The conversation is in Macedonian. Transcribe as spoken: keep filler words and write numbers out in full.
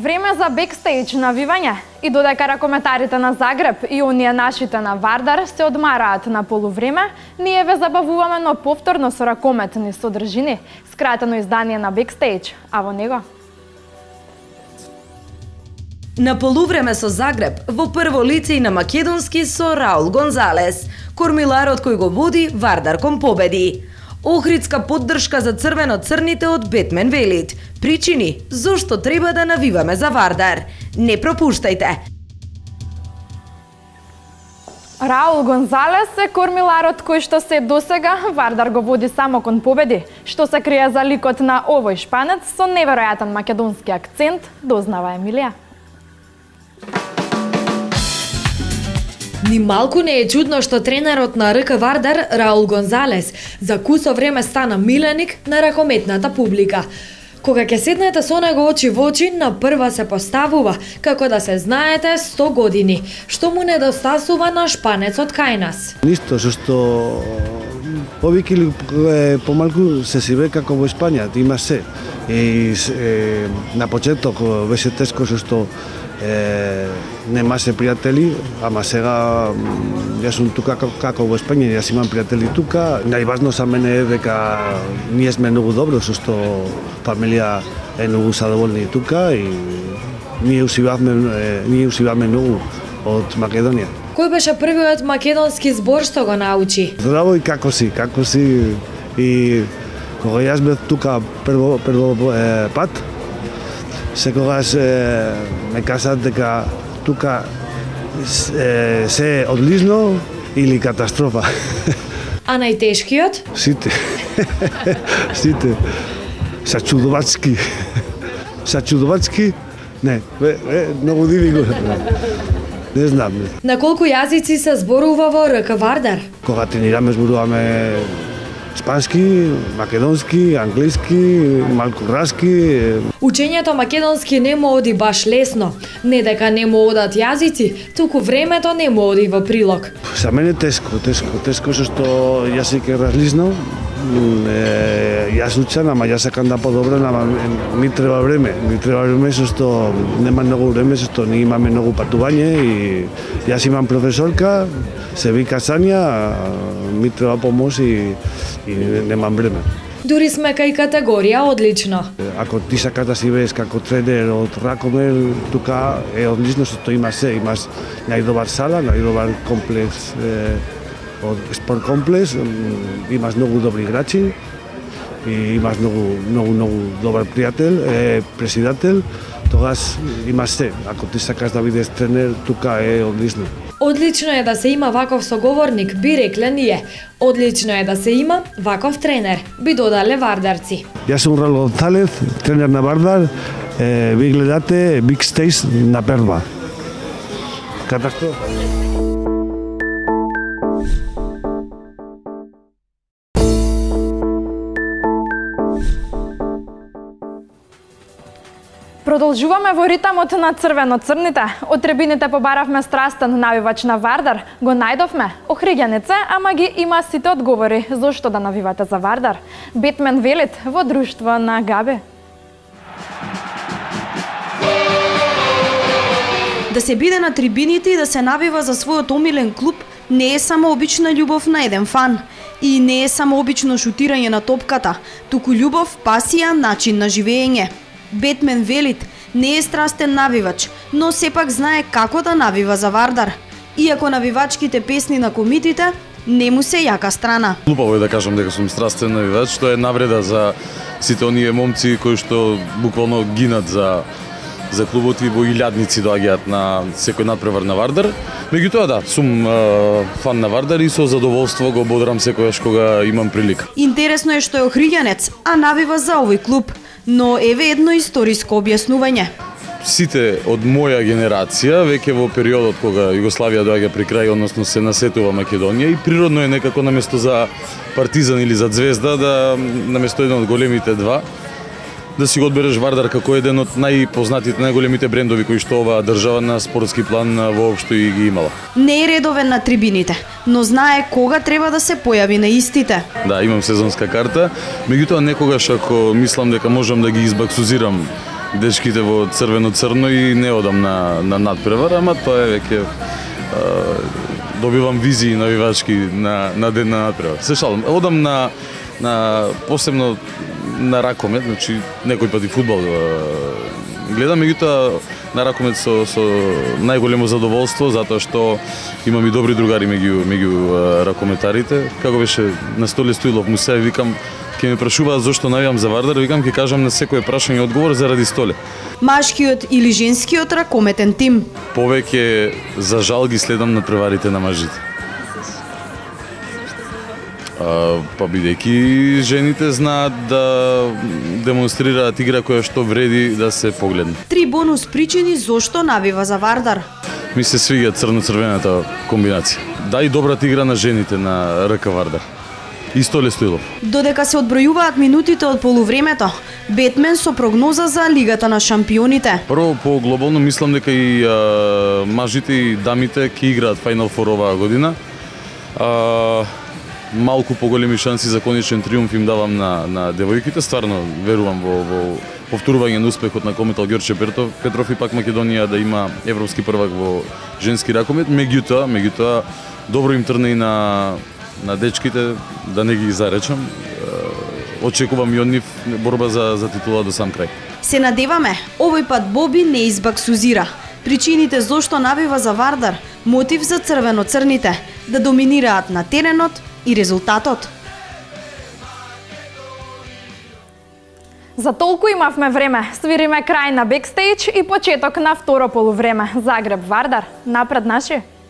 Време за бекстејдж навивање. И додека ракометарите на Загреб и оние нашите на Вардар се одмараат на полувреме, ние ве забавуваме на повторно со ракометни содржини, скратено издание на бекстејдж, а во него на полувреме со Загреб, во прво лице и на македонски со Раул Гонзалес, кормиларот кој го води Вардар кон победи. Охридска поддршка за црвено-црните од Бетмен Велит. Причини зошто треба да навиваме за Вардар. Не пропуштајте. Раул Гонзалес е кормиларот кој што се досега Вардар го води само кон победи. Што се крие за ликот на овој шпанец со неверојатен македонски акцент, дознава Емилија. Ни малку не е чудно што тренерот на РК Вардар, Раул Гонзалес, за кусо време стана миленик на ракометната публика. Кога ќе седнете со него очи во очи, на прва се поставува, како да се знаете сто години. Што му недостасува на шпанецот кај нас? Ништо, што повеќе или помалку се си ве како во Испања, има се. И е, на почеток беше тешко што е, немаше пријатели, ама сега јас сум тука како во Испања, јас имам пријатели тука. Најважно за мене е дека ние сме многу добро, со што фамилија е многу задоволни тука и ние усивавме, ние усивавме многу од Македонија. Кој беше првиот македонски збор што го научи? Здраво и како си, како си. И кога јас бев тука прво, прво е, пат, секогаш е, ме кажат дека тука е, се е одлично или катастрофа. А најтешкиот? Сите. Сите. Сачудовачки. Сачудовачки? Не, е, е, многу диви го. Не знам. Не. На колку јазици се зборува во РК Вардар? Кога тренираме, зборуваме шпански, македонски, англиски, малку граски. Учењето македонски не му оди баш лесно. Не дека не му одат јазици, туку времето не му оди во прилог. За мене тешко, тешко, тешко што јазик е различно. Јас учам, ама јас сакам да подобрам, ама ми треба време. Ми треба време со што нема многу време, со што не имаме многу патување и јас имам професорка, се вика Сања, ми треба помош и, и немам време. Дури сме кај категорија одлично. Ако ти сакаш да си веш како тренер од ракомет, тука е одлично што има се, имаш најдобар сала, најдобар комплекс е, од спорт комплекс, имаш многу добри играчи и имаш многу многу многу добар пријател, е председател, тогаш имаш се. Ако ти сакаш да бидеш тренер, тука е одлично. Одлично е да се има ваков соговорник, би рекле ние. Одлично е да се има ваков тренер, би додале вардарци. Јас сум Раул Гонзалес, тренер на Вардар. Е, ви гледате бекстејдж на Перва. Катастрофа. Продолжуваме во ритамот на црвено-црните. Од трибините побаравме страстен навивач на Вардар. Го најдовме охриѓанец е, ама ги има сите одговори зошто да навивате за Вардар. Бетмен Велит во друштво на Габи. Да се биде на трибините и да се навива за својот омилен клуб не е само обична љубов на еден фан. И не е само обично шутирање на топката, туку љубов, пасија, начин на живење. Бетмен Велит не е страстен навивач, но сепак знае како да навива за Вардар. Иако навивачките песни на комитите не му се јака страна. Глупаво е да кажам дека сум страстен навивач, што е навреда за сите оние момци кои што буквално гинат за за клубот и во илјадници доаѓаат на секој надпревар на Вардар. Меѓутоа да, сум е, фан на Вардар и со задоволство го бодрам секогаш кога имам прилика. Интересно е што е охриѓанец, а навива за овој клуб. Но еве едно историско објаснување. Сите од моја генерација, веќе во периодот кога Југославија доаѓа при крај, односно се насетува Македонија и природно е некако наместо за Партизан или за Звезда, да наместо еден од големите два, да си го одбереш Вардар како еден од најпознатите, најголемите брендови кои што оваа држава на спортски план воопшто и ги имала. Не е редовен на трибините, но знае кога треба да се појави на истите. Да, имам сезонска карта, меѓутоа некогаш ако мислам дека можам да ги избаксузирам дечките во црвено-црно и не одам на, на надпревар, ама тоа е веќе добивам визии навивачки на, на ден на надпревар. Се шалам, одам на, на посебно на ракомет, значи некој пати фудбал гледам, меѓутоа на ракомет со, со најголемо задоволство, затоа што имам и добри другари меѓу, меѓу ракометарите. Како беше на Столе Стоилов, му се викам, ќе ме прашуваат зошто навијам за Вардар, викам ќе кажам на секое прашање одговор заради Столе. Машкиот или женскиот ракометен тим? Повеќе за жал ги следам на преварите на мажите. А, па бидејќи жените знаат да демонстрираат игра која што вреди да се погледне. Три бонус причини зошто навива за Вардар. Ми се свиѓа црно-црвената комбинација. Да, и добрата игра на жените на РК Вардар. И Столе Стоилов. Додека се одбројуваат минутите од полувремето, Бетмен со прогноза за Лигата на шампионите. Прво, по глобално мислам дека и а, мажите и дамите ќе играат Final Four оваа година. А, малку поголеми шанси за конечен триумф им давам на, на девојките. Стварно верувам во, во повторување на успехот на Кометал Ѓорче Петров и пак Македонија да има европски првак во женски ракомет. Меѓутоа, меѓутоа добро им трне и на на дечките, да не ги заречам. Очекувам и од нив борба за за титула до сам крај. Се надеваме, овој пат Боби не избаксузира. Причините зошто навива за Вардар, мотив за црвено-црните, да доминираат на теренот и резултатот. За толку имавме време. Свириме крај на бекстејдж и почеток на второ полувреме. Загреб Вардар, напред наши.